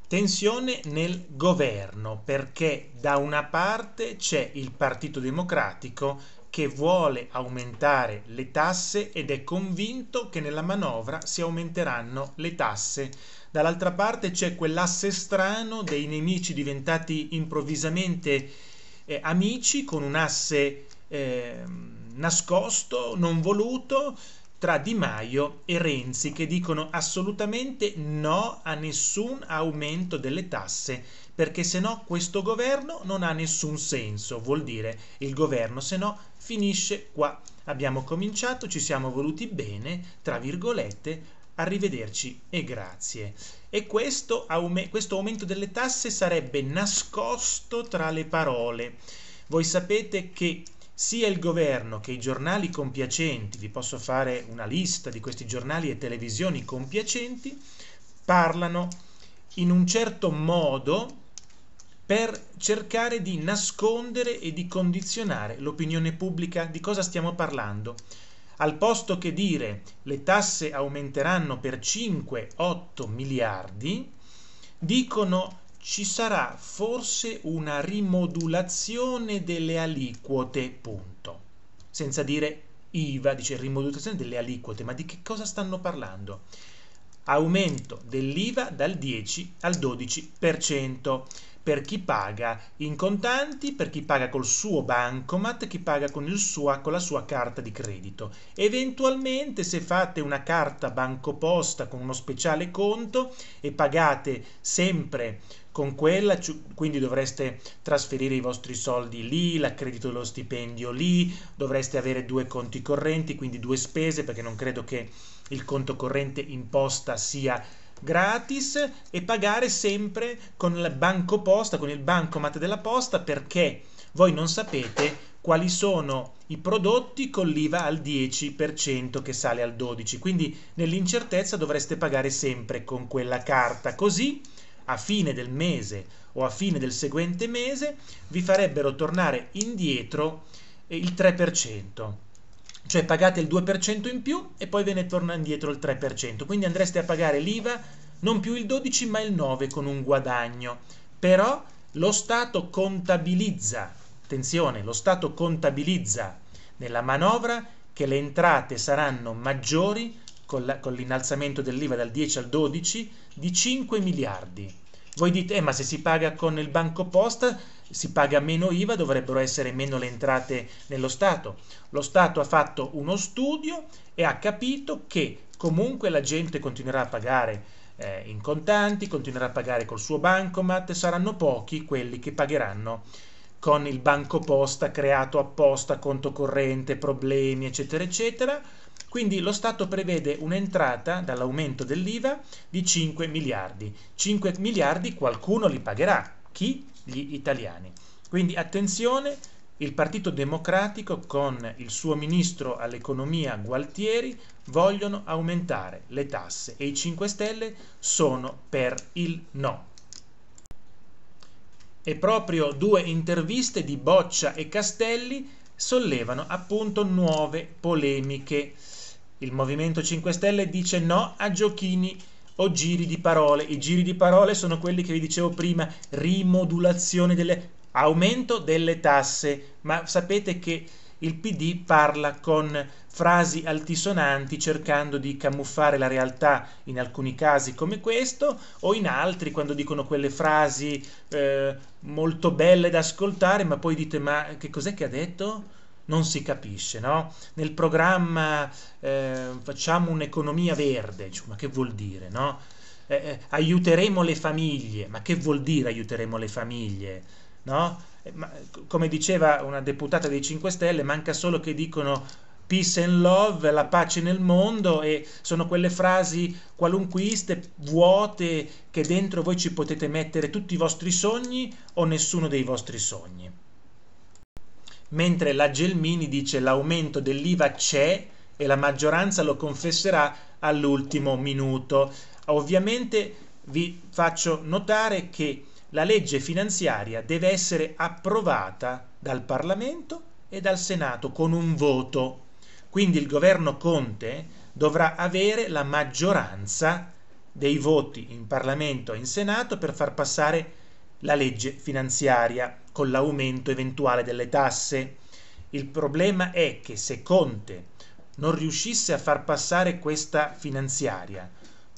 Tensione nel governo, perché da una parte c'è il Partito Democratico che vuole aumentare le tasse ed è convinto che nella manovra si aumenteranno le tasse. Dall'altra parte c'è quell'asse strano dei nemici diventati improvvisamente amici, con un asse nascosto, non voluto, tra Di Maio e Renzi, che dicono assolutamente no a nessun aumento delle tasse, perché se no questo governo non ha nessun senso. Vuol dire il governo se no finisce qua. Abbiamo cominciato, ci siamo voluti bene, tra virgolette, arrivederci e grazie. E questo aumento delle tasse sarebbe nascosto tra le parole. Voi sapete che sia il governo che i giornali compiacenti, vi posso fare una lista di questi giornali e televisioni compiacenti, parlano in un certo modo per cercare di nascondere e di condizionare l'opinione pubblica. Di cosa stiamo parlando? Al posto che dire le tasse aumenteranno per 5-8 miliardi, dicono ci sarà forse una rimodulazione delle aliquote, punto. Senza dire IVA, dice rimodulazione delle aliquote, ma di che cosa stanno parlando? Aumento dell'IVA dal 10 al 12% per chi paga in contanti, per chi paga col suo bancomat, chi paga con la sua carta di credito. Eventualmente, se fate una carta BancoPosta con uno speciale conto e pagate sempre con quella, quindi dovreste trasferire i vostri soldi lì, l'accredito dello stipendio lì, dovreste avere due conti correnti, quindi due spese, perché non credo che il conto corrente in posta sia gratis, e pagare sempre con il BancoPosta, con il bancomat della posta, perché voi non sapete quali sono i prodotti con l'IVA al 10% che sale al 12%, quindi nell'incertezza dovreste pagare sempre con quella carta, così a fine del mese o a fine del seguente mese vi farebbero tornare indietro il 3%. Cioè pagate il 2% in più e poi ve ne torna indietro il 3%, quindi andreste a pagare l'IVA non più il 12 ma il 9 con un guadagno. Però lo Stato contabilizza, attenzione, lo Stato contabilizza nella manovra che le entrate saranno maggiori con l'innalzamento dell'IVA dal 10 al 12 di 5 miliardi. Voi dite, ma se si paga con il BancoPosta si paga meno IVA, dovrebbero essere meno le entrate nello Stato. Lo Stato ha fatto uno studio e ha capito che comunque la gente continuerà a pagare in contanti, continuerà a pagare col suo bancomat, saranno pochi quelli che pagheranno con il BancoPosta creato apposta, conto corrente, problemi, eccetera, eccetera. Quindi lo Stato prevede un'entrata dall'aumento dell'IVA di 5 miliardi. 5 miliardi qualcuno li pagherà. Chi? Gli italiani. Quindi attenzione, il Partito Democratico con il suo ministro all'economia Gualtieri vogliono aumentare le tasse e i 5 Stelle sono per il no. E proprio due interviste di Boccia e Castelli sollevano appunto nuove polemiche. Il Movimento 5 Stelle dice no a giochini o giri di parole. I giri di parole sono quelli che vi dicevo prima, rimodulazione aumento delle tasse, ma sapete che il PD parla con frasi altisonanti cercando di camuffare la realtà in alcuni casi come questo, o in altri quando dicono quelle frasi molto belle da ascoltare, ma poi dite ma che cos'è che ha detto? Non si capisce, no? Nel programma facciamo un'economia verde, ma che vuol dire, no? Aiuteremo le famiglie, ma che vuol dire aiuteremo le famiglie, no? Ma, come diceva una deputata dei 5 Stelle, manca solo che dicono peace and love, la pace nel mondo, e sono quelle frasi qualunquiste, vuote, che dentro voi ci potete mettere tutti i vostri sogni o nessuno dei vostri sogni. Mentre la Gelmini dice l'aumento dell'IVA c'è e la maggioranza lo confesserà all'ultimo minuto. Ovviamente vi faccio notare che la legge finanziaria deve essere approvata dal Parlamento e dal Senato con un voto. Quindi il governo Conte dovrà avere la maggioranza dei voti in Parlamento e in Senato per far passare la legge finanziaria con l'aumento eventuale delle tasse. Il problema è che se Conte non riuscisse a far passare questa finanziaria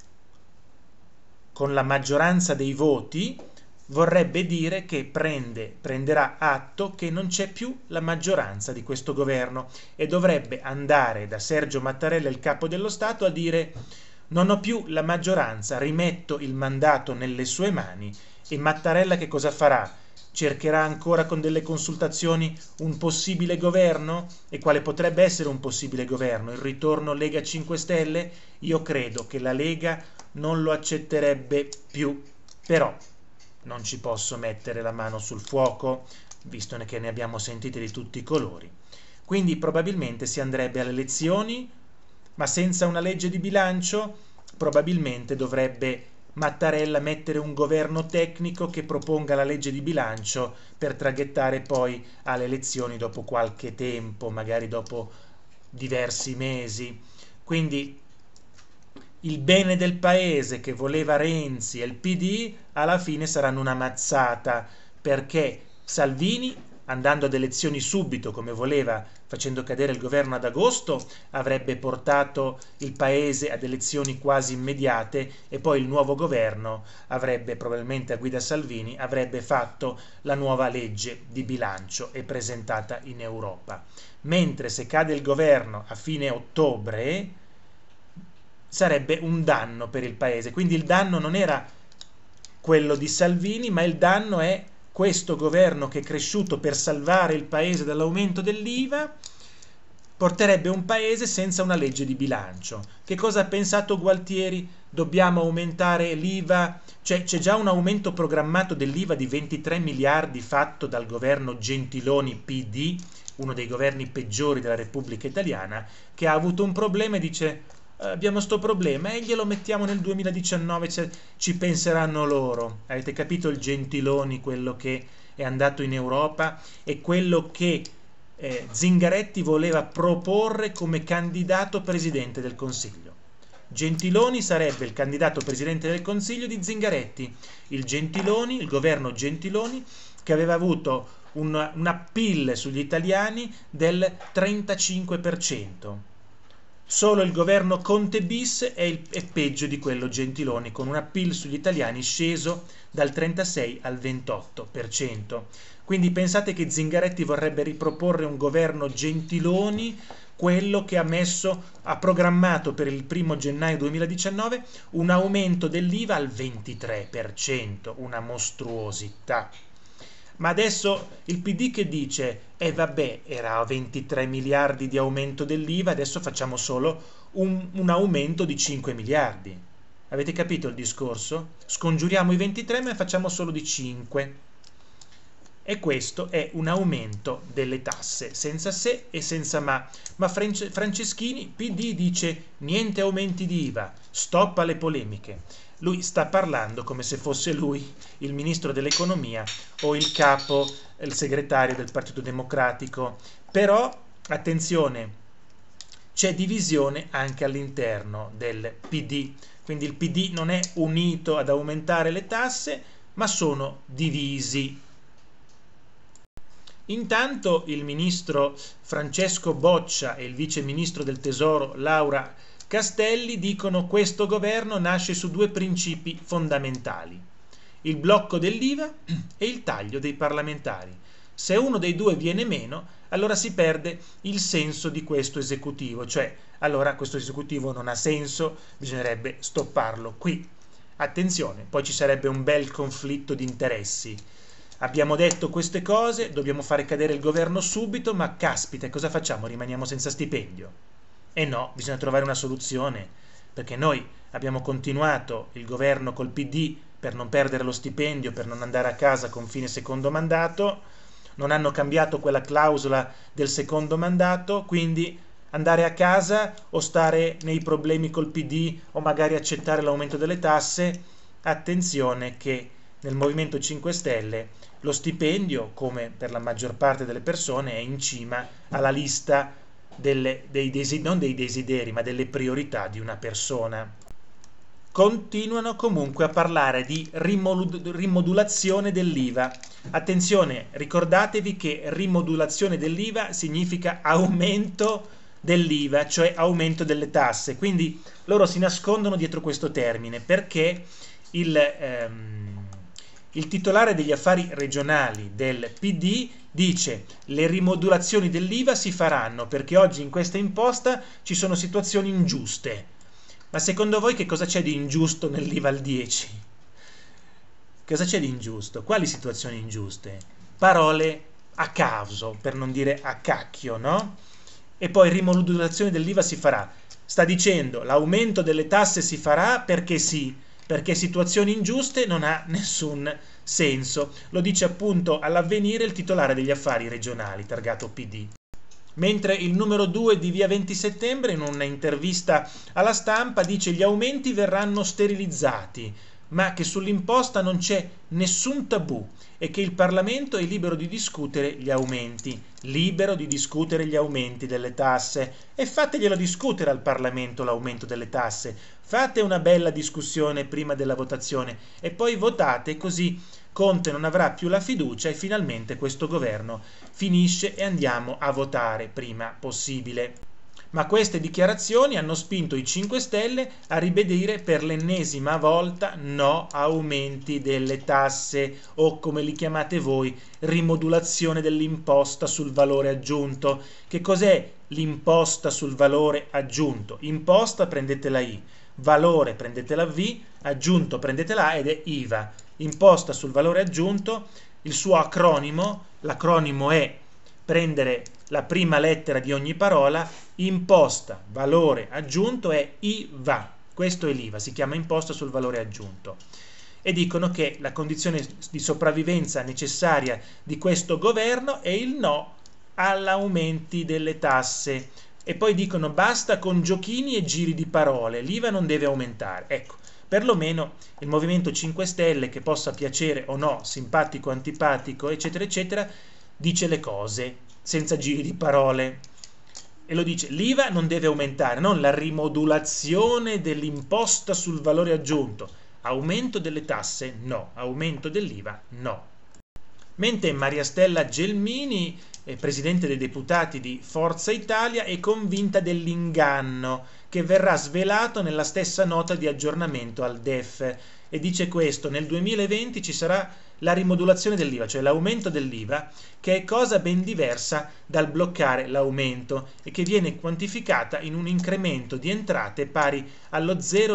con la maggioranza dei voti, vorrebbe dire che prenderà atto che non c'è più la maggioranza di questo governo e dovrebbe andare da Sergio Mattarella, il capo dello Stato, a dire: non ho più la maggioranza, rimetto il mandato nelle sue mani. E Mattarella che cosa farà? Cercherà ancora con delle consultazioni un possibile governo? E quale potrebbe essere un possibile governo? Il ritorno Lega 5 Stelle? Io credo che la Lega non lo accetterebbe più, però non ci posso mettere la mano sul fuoco, visto che ne abbiamo sentite di tutti i colori. Quindi probabilmente si andrebbe alle elezioni, ma senza una legge di bilancio. Probabilmente dovrebbe Mattarella mettere un governo tecnico che proponga la legge di bilancio per traghettare poi alle elezioni dopo qualche tempo, magari dopo diversi mesi. Quindi il bene del paese che voleva Renzi e il PD alla fine saranno una mazzata, perché Salvini, andando ad elezioni subito come voleva, facendo cadere il governo ad agosto, avrebbe portato il paese ad elezioni quasi immediate e poi il nuovo governo avrebbe, probabilmente a guida Salvini, avrebbe fatto la nuova legge di bilancio e presentata in Europa. Mentre se cade il governo a fine ottobre sarebbe un danno per il paese. Quindi il danno non era quello di Salvini, ma il danno è questo governo che è cresciuto per salvare il paese dall'aumento dell'IVA, porterebbe un paese senza una legge di bilancio. Che cosa ha pensato Gualtieri? Dobbiamo aumentare l'IVA? Cioè, c'è già un aumento programmato dell'IVA di 23 miliardi fatto dal governo Gentiloni PD, uno dei governi peggiori della Repubblica Italiana, che ha avuto un problema e dice: abbiamo sto problema e glielo mettiamo nel 2019, ci penseranno loro. Avete capito il Gentiloni, quello che è andato in Europa e quello che Zingaretti voleva proporre come candidato presidente del Consiglio. Gentiloni sarebbe il candidato presidente del Consiglio di Zingaretti. Il governo Gentiloni, che aveva avuto un appeal sugli italiani del 35%. Solo il governo Conte bis è peggio di quello Gentiloni, con un appeal sugli italiani sceso dal 36 al 28%. Quindi pensate che Zingaretti vorrebbe riproporre un governo Gentiloni, quello che ha programmato per il 1° gennaio 2019 un aumento dell'IVA al 23%, una mostruosità. Ma adesso il PD che dice: vabbè, era a 23 miliardi di aumento dell'IVA, adesso facciamo solo un aumento di 5 miliardi. Avete capito il discorso? Scongiuriamo i 23 ma facciamo solo di 5. E questo è un aumento delle tasse, senza se e senza ma. Ma Franceschini, PD, dice: niente aumenti di IVA, stop alle polemiche. Lui sta parlando come se fosse lui il ministro dell'economia o il segretario del Partito Democratico. Però, attenzione, c'è divisione anche all'interno del PD. Quindi il PD non è unito ad aumentare le tasse, ma sono divisi. Intanto il ministro Francesco Boccia e il vice ministro del Tesoro Laura Castelli dicono: questo governo nasce su 2 principi fondamentali: il blocco dell'IVA e il taglio dei parlamentari. Se uno dei due viene meno, allora si perde il senso di questo esecutivo, cioè allora questo esecutivo non ha senso, bisognerebbe stopparlo qui. Attenzione, poi ci sarebbe un bel conflitto di interessi. Abbiamo detto queste cose, dobbiamo fare cadere il governo subito, ma caspita, cosa facciamo? Rimaniamo senza stipendio? E no, bisogna trovare una soluzione, perché noi abbiamo continuato il governo col PD per non perdere lo stipendio, per non andare a casa con fine secondo mandato, non hanno cambiato quella clausola del secondo mandato, quindi andare a casa o stare nei problemi col PD o magari accettare l'aumento delle tasse. Attenzione che nel Movimento 5 Stelle lo stipendio, come per la maggior parte delle persone, è in cima alla lista non dei desideri, ma delle priorità di una persona. continuano comunque a parlare di rimodulazione dell'IVA. Attenzione, ricordatevi che rimodulazione dell'IVA significa aumento dell'IVA, cioè aumento delle tasse. Quindi loro si nascondono dietro questo termine perché il titolare degli affari regionali del PD dice: le rimodulazioni dell'IVA si faranno perché oggi in questa imposta ci sono situazioni ingiuste. Ma secondo voi che cosa c'è di ingiusto nell'IVA al 10? Cosa c'è di ingiusto? Quali situazioni ingiuste? Parole a caso, per non dire a cacchio, no? E poi rimodulazione dell'IVA si farà. Sta dicendo l'aumento delle tasse si farà perché sì, perché situazioni ingiuste non ha nessun senso. Lo dice appunto all'Avvenire il titolare degli affari regionali, targato PD. Mentre il numero 2 di Via 20 Settembre, in un'intervista alla Stampa, dice: gli aumenti verranno sterilizzati, ma che sull'imposta non c'è nessun tabù e che il Parlamento è libero di discutere gli aumenti, delle tasse. E fateglielo discutere al Parlamento l'aumento delle tasse, fate una bella discussione prima della votazione e poi votate, così Conte non avrà più la fiducia e finalmente questo governo finisce e andiamo a votare prima possibile. Ma queste dichiarazioni hanno spinto i 5 Stelle a ribadire per l'ennesima volta no aumenti delle tasse, o come li chiamate voi, rimodulazione dell'imposta sul valore aggiunto. Che cos'è l'imposta sul valore aggiunto? Imposta, prendete la I, valore prendete la V, aggiunto prendete la A ed è IVA. Imposta sul valore aggiunto, il suo acronimo, l'acronimo è prendere la prima lettera di ogni parola, imposta, valore aggiunto è IVA, questo è l'IVA, si chiama imposta sul valore aggiunto. E dicono che la condizione di sopravvivenza necessaria di questo governo è il no all'aumenti delle tasse. E poi dicono basta con giochini e giri di parole, l'IVA non deve aumentare. Ecco, perlomeno il Movimento 5 Stelle, che possa piacere o no, simpatico, antipatico, eccetera, eccetera, dice le cose senza giri di parole. E lo dice: l'IVA non deve aumentare, non la rimodulazione dell'imposta sul valore aggiunto. Aumento delle tasse? No. Aumento dell'IVA? No. Mentre Maria Stella Gelmini, presidente dei deputati di Forza Italia, è convinta dell'inganno che verrà svelato nella stessa nota di aggiornamento al DEF e dice questo: nel 2020 ci sarà la rimodulazione dell'IVA, cioè l'aumento dell'IVA, che è cosa ben diversa dal bloccare l'aumento e che viene quantificata in un incremento di entrate pari allo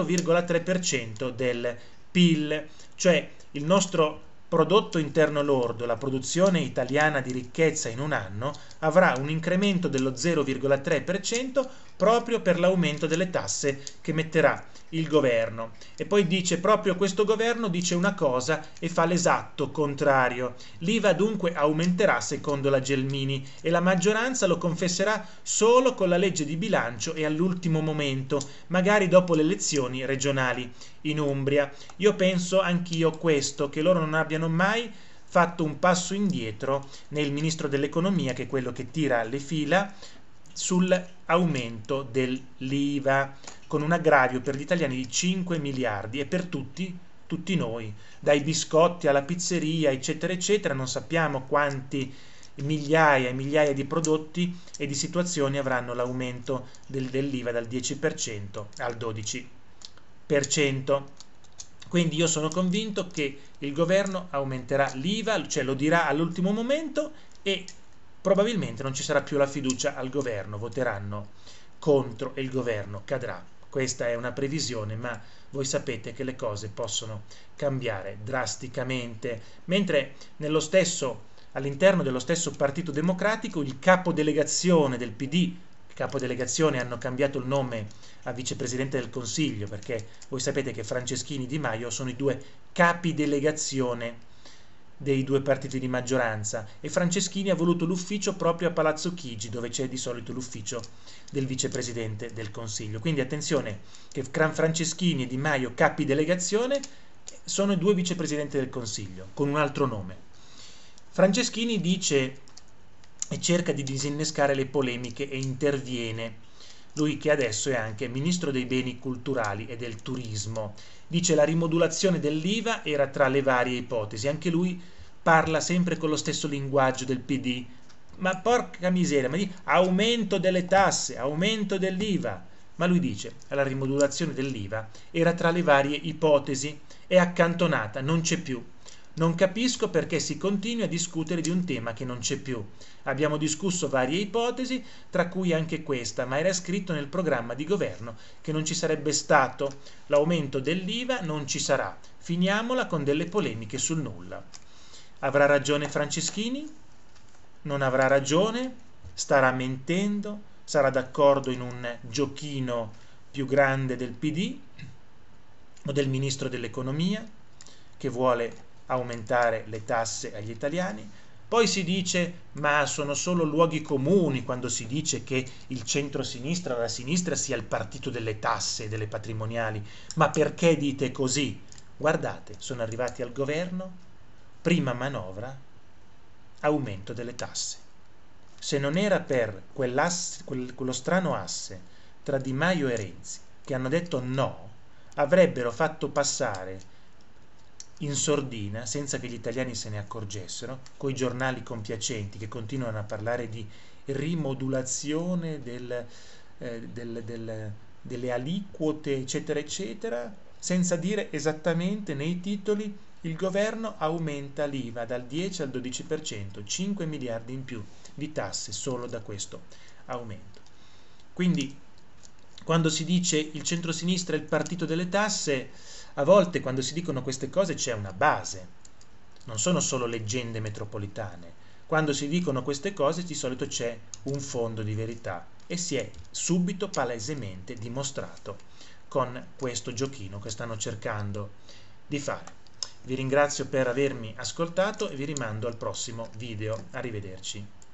0,3% del PIL, cioè il nostro prodotto interno lordo, la produzione italiana di ricchezza in un anno, avrà un incremento dello 0,3% proprio per l'aumento delle tasse che metterà il governo. E poi dice: proprio questo governo dice una cosa e fa l'esatto contrario. L'IVA dunque aumenterà secondo la Gelmini e la maggioranza lo confesserà solo con la legge di bilancio e all'ultimo momento, magari dopo le elezioni regionali in Umbria. Io penso anch'io questo, che loro non abbiano mai fatto un passo indietro nel ministro dell'economia, che è quello che tira le fila sull'aumento dell'IVA, con un aggravio per gli italiani di 5 miliardi e per tutti noi, dai biscotti alla pizzeria, eccetera, eccetera. Non sappiamo quanti migliaia e migliaia di prodotti e di situazioni avranno l'aumento dell'IVA dal 10% al 12%. Quindi io sono convinto che il governo aumenterà l'IVA, cioè lo dirà all'ultimo momento, e probabilmente non ci sarà più la fiducia al governo, voteranno contro e il governo cadrà. Questa è una previsione, ma voi sapete che le cose possono cambiare drasticamente. Mentre all'interno dello stesso Partito Democratico, il capodelegazione del PD, capodelegazione hanno cambiato il nome a vicepresidente del Consiglio, perché voi sapete che Franceschini e Di Maio sono i due capi delegazione dei due partiti di maggioranza, e Franceschini ha voluto l'ufficio proprio a Palazzo Chigi, dove c'è di solito l'ufficio del vicepresidente del Consiglio. Quindi attenzione che Franceschini e Di Maio, capi delegazione, sono i due vicepresidenti del Consiglio con un altro nome. Franceschini dice e cerca di disinnescare le polemiche e interviene lui che adesso è anche ministro dei beni culturali e del turismo. Dice la rimodulazione dell'IVA era tra le varie ipotesi, anche lui parla sempre con lo stesso linguaggio del PD, ma porca miseria, ma aumento delle tasse, aumento dell'IVA, ma lui dice la rimodulazione dell'IVA era tra le varie ipotesi, è accantonata, non c'è più. Non capisco perché si continui a discutere di un tema che non c'è più. Abbiamo discusso varie ipotesi, tra cui anche questa, ma era scritto nel programma di governo che non ci sarebbe stato l'aumento dell'IVA, non ci sarà. Finiamola con delle polemiche sul nulla. Avrà ragione Franceschini? Non avrà ragione? Starà mentendo? Sarà d'accordo in un giochino più grande del PD o del ministro dell'economia che vuole aumentare le tasse agli italiani? Poi si dice ma sono solo luoghi comuni quando si dice che il centro-sinistra o la sinistra sia il partito delle tasse e delle patrimoniali. Ma perché dite così? Guardate, sono arrivati al governo, prima manovra, aumento delle tasse. Se non era per quello strano asse tra Di Maio e Renzi che hanno detto no, avrebbero fatto passare in sordina, senza che gli italiani se ne accorgessero, coi giornali compiacenti che continuano a parlare di rimodulazione delle aliquote, eccetera, eccetera, senza dire esattamente nei titoli il governo aumenta l'IVA dal 10 al 12%, 5 miliardi in più di tasse solo da questo aumento. Quindi, quando si dice il centrosinistra è il partito delle tasse, a volte quando si dicono queste cose c'è una base, non sono solo leggende metropolitane. Quando si dicono queste cose di solito c'è un fondo di verità e si è subito palesemente dimostrato con questo giochino che stanno cercando di fare. Vi ringrazio per avermi ascoltato e vi rimando al prossimo video. Arrivederci.